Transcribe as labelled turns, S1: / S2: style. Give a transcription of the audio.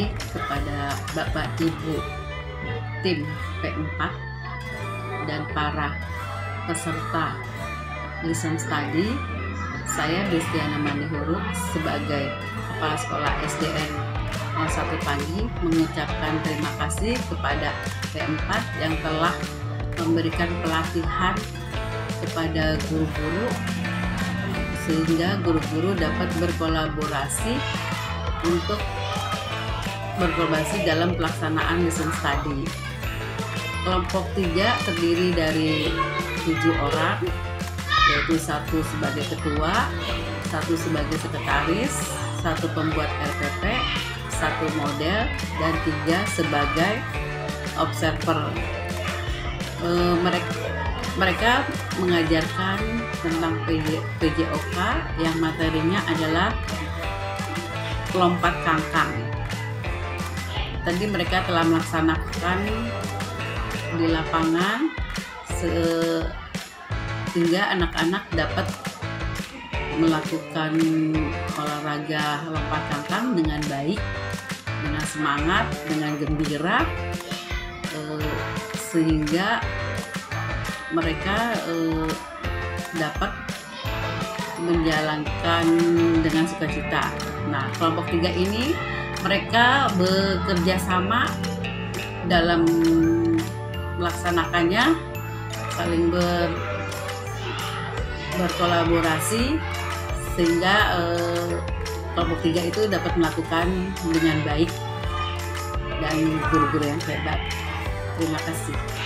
S1: kasih kepada Bapak Ibu tim P4 dan para peserta Listen Study. Saya Destiana Mandihuruk sebagai Kepala Sekolah SDN 01 Pagi mengucapkan terima kasih kepada P4 yang telah memberikan pelatihan kepada guru-guru sehingga guru-guru dapat berkolaborasi dalam pelaksanaan Listen Study. Kelompok 3 terdiri dari 7 orang, yaitu 1 sebagai ketua, 1 sebagai sekretaris, 1 pembuat RPP, 1 model, dan 3 sebagai observer. Mereka mengajarkan tentang PJOK yang materinya adalah lompat kangkang. Tadi mereka telah melaksanakan di lapangan sehingga anak-anak dapat melakukan olahraga lompat kangkang dengan baik, dengan semangat, dengan gembira, sehingga mereka dapat menjalankan dengan sukacita. Nah, kelompok 3 ini mereka bekerja sama dalam melaksanakannya, saling berkolaborasi sehingga kelompok 3 itu dapat melakukan dengan baik dan guru-guru yang hebat. Terima kasih.